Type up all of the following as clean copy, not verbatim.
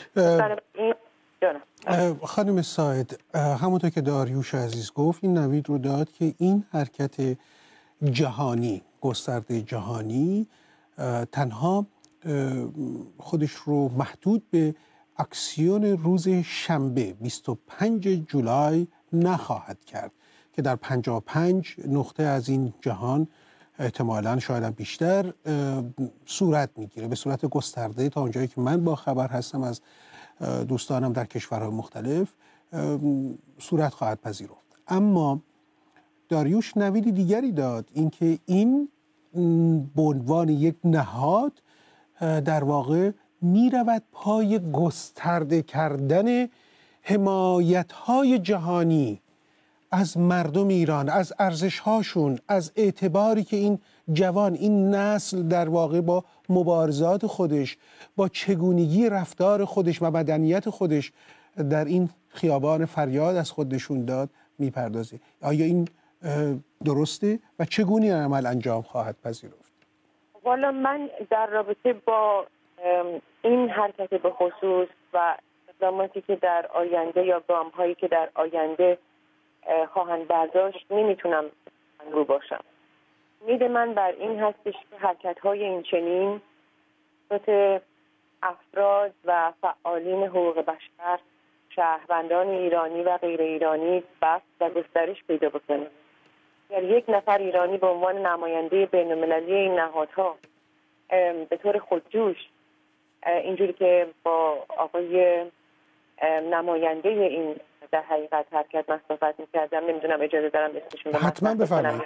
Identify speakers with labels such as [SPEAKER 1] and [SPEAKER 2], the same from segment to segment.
[SPEAKER 1] خانم ساید، همونطور که داریوش عزیز گفت این نوید رو داد که این حرکت جهانی، گسترده جهانی، تنها خودش رو محدود به اکسیون روز شنبه 25 جولای نخواهد کرد که در 55 نقطه از این جهان احتمالاً شاید هم بیشتر صورت میگیره به صورت گسترده. تا اونجایی که من با خبر هستم از دوستانم در کشورهای مختلف صورت خواهد پذیرفت. اما داریوش نویدی دیگری داد، اینکه این به عنوان یک نهاد در واقع می رود پای گسترده کردن حمایت‌های جهانی از مردم ایران، از ارزش‌هاشون، از اعتباری که این جوان، این نسل در واقع با مبارزات خودش، با چگونگی رفتار خودش و مدنیت خودش در این خیابان فریاد از خود نشون داد میپردازه. آیا این درسته و چگونه عمل انجام خواهد پذیرفت؟
[SPEAKER 2] والا من در رابطه با این حرکت به خصوص و اقداماتی که در آینده یا گام‌هایی که در آینده خواهند برداشت نمیتونم رو باشم. امید من بر این هستش که حرکت‌های این چنین صورت افراد و فعالین حقوق بشر، شهروندان ایرانی و غیر ایرانی بست و گسترش پیدا بکنه. یعنی یک نفر ایرانی به عنوان نماینده بین‌المللی این نهادها به طور خودجوش، اینجوری که با آقای نماینده این در حقیقت حرکت من صحبت می‌کردم، نمیدونم اجازه دارم اسمشون رو
[SPEAKER 1] حتما بفرمایید.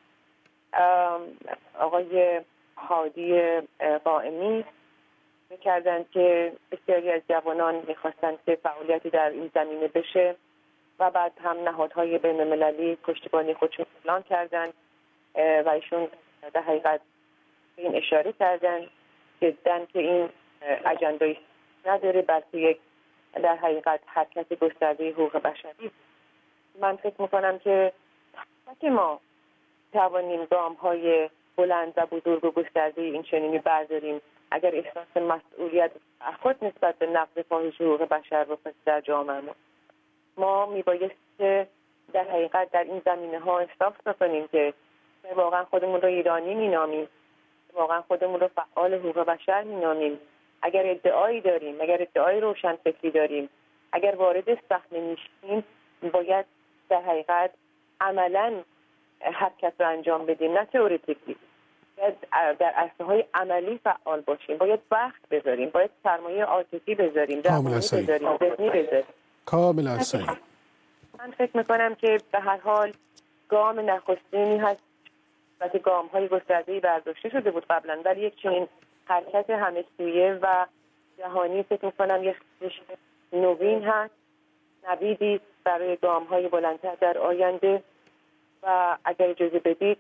[SPEAKER 2] آقای هادی قائمی می‌کردن که بسیاری از جوانان می‌خواستند که فعالیتی در این زمینه بشه و بعد هم نهادهای بین‌المللی پشتیبانی خودشون اعلام کردن و ایشون در حقیقت این اشاره کردن جداً که این اجنده‌ای نداره، بلکه یک در حقیقت حرکت گسترده حقوق بشری. من فکر میکنم که ما توانیم گام‌های بلند و بزرگ و گسترده این چنینی برداریم اگر احساس مسئولیت افراد نسبت به نقض فاحش حقوق بشر رو در جامعه ما میبایست که در حقیقت در این زمینه ها احساس بکنیم که واقعا خودمون رو ایرانی مینامیم، واقعا خودمون رو فعال حقوق بشر مینامیم. اگر ادعایی داریم، اگر ادعای روشن فکری داریم، اگر وارد صحنه میشیم، باید در حقیقت عملاً حرکت رو انجام بدیم، نه تئوریکلی. باید در عرصه‌های عملی فعال باشیم، باید وقت بذاریم، باید سرمایه عاطفی بذاریم،
[SPEAKER 1] کاملا صحیح.
[SPEAKER 2] ذهنی بذاریم.
[SPEAKER 1] کاملا صحیح.
[SPEAKER 2] من فکر میکنم که به هر حال گام نخستینی هست و که گام‌های گسترده‌ای برداشته شده بود قبلا، ولی یک چنین حرکت همه سویه و جهانی فکر میکنم یک نوین هست، نویدی برای گام‌های بلندتر در آینده. و اگر اجازه بدید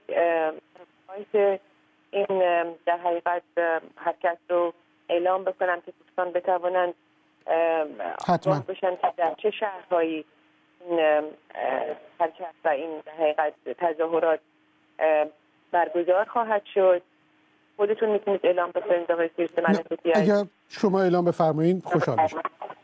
[SPEAKER 2] این در حقیقت حرکت رو اعلام بکنم که دوستان بتوانند آگاه بشن که در چه شهرهایی این حرکت و این در حقیقت تظاهرات برگزار خواهد شد. خودتون میتونید اعلام بکنید آقای سیرسه.
[SPEAKER 1] اگر شما اعلام بفرمایید خوشحال میشم.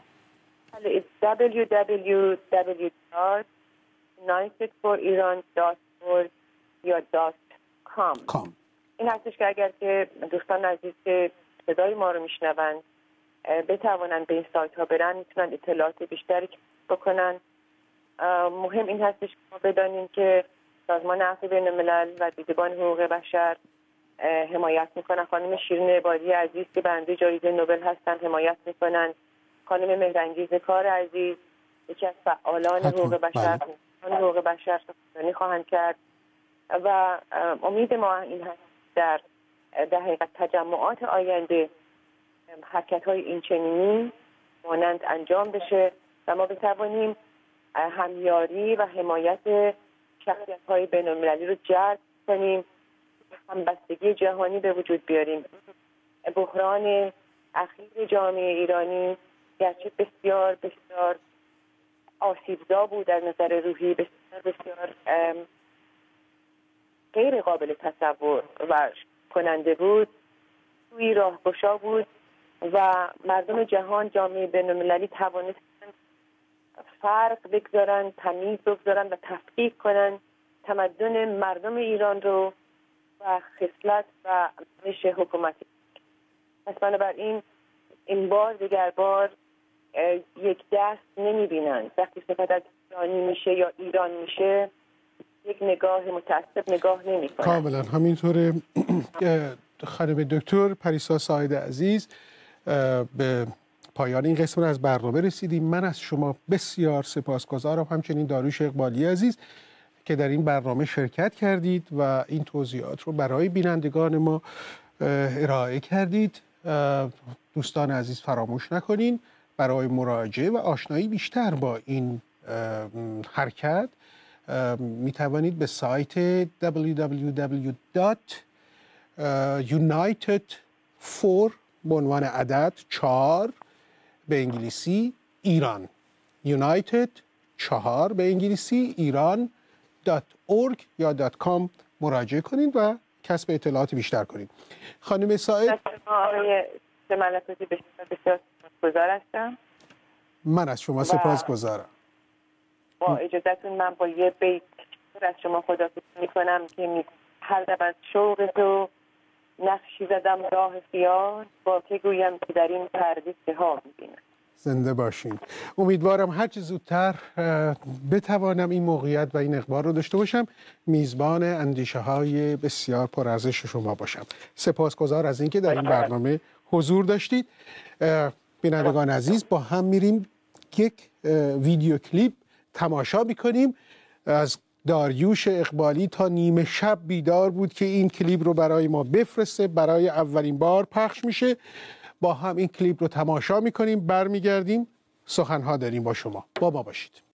[SPEAKER 2] www.964iran.org یا .com. این هستش که اگر که دوستان عزیز که صدای ما رو میشنوند بتوانند به این سایت ها برن، میتونن اطلاعات بیشتری بکنن. مهم این هستش که ما بدانیم که سازمان عفو بین‌الملل و دیدبان حقوق بشر حمایت میکنن. خانم شیرین عبادی عزیز که برنده جایزه نوبل هستن حمایت میکنن. خانم مهرانگیز کار عزیز یکی از فعالان حقوق بشر حقوق بشر سخنرانی خواهند کرد و امید ما این هست در حقیقت تجمعات آینده حرکت‌های این چنینی مانند انجام بشه و ما بتوانیم همیاری و حمایت شخصیت‌های بین‌المللی رو جلب کنیم، همبستگی جهانی به وجود بیاریم. بحران اخیر جامعه ایرانی گرچه بسیار بسیار آسیبزا بود از نظر روحی، بسیار بسیار غیر قابل تصور و کننده بود، توی راهگشا بود و مردم جهان، جامعه بین‌المللی توانستند فرق بگذارن، تمیز بگذارن و تفکیک کنن تمدن مردم ایران رو و خصلت و منش حکومتی. پس بنابراین این بار دیگر بار یک دست نمی‌بینن. وقتی صحبت از ایرانی میشه یا ایران میشه یک نگاه متعصب نگاه نمی‌کنن.
[SPEAKER 1] کاملا همینطوره. خانم دکتر پریسا ساعد عزیز، به پایان این قسمت از برنامه رسیدیم. من از شما بسیار سپاسگزارم، همچنین داریوش اقبالی عزیز که در این برنامه شرکت کردید و این توضیحات رو برای بینندگان ما ارائه کردید. دوستان عزیز فراموش نکنین برای مراجعه و آشنایی بیشتر با این حرکت می توانید به سایت www.united4 به عنوان عدد 4 به انگلیسی ایران، United 4 به انگلیسی ایران.org یا .com مراجعه کنید و کسب اطلاعات بیشتر کنید. خانم ساعد،
[SPEAKER 2] آقای ملکاتی بسیار سپاسگزار هستم.
[SPEAKER 1] من از شما سپاسگزارم.
[SPEAKER 2] با اجازهتون من با یه بیت از شما خداحافظی میکنم که هر دم از شوق تو نقشی زدم راه خیال، با که گویم که در این پرده ها میبینم.
[SPEAKER 1] زنده باشین. امیدوارم هر چه زودتر بتوانم این موقعیت و این اقبال رو داشته باشم، میزبان اندیشه های بسیار پرارزش شما باشم. سپاسگزار از اینکه در این برنامه حضور داشتید. بینندگان عزیز، با هم میریم یک ویدیو کلیپ تماشا میکنیم. از داریوش اقبالی تا نیمه شب بیدار بود که این کلیپ رو برای ما بفرسته. برای اولین بار پخش میشه. با هم این کلیپ رو تماشا میکنیم، برمیگردیم، سخنها داریم با شما. با ما باشید.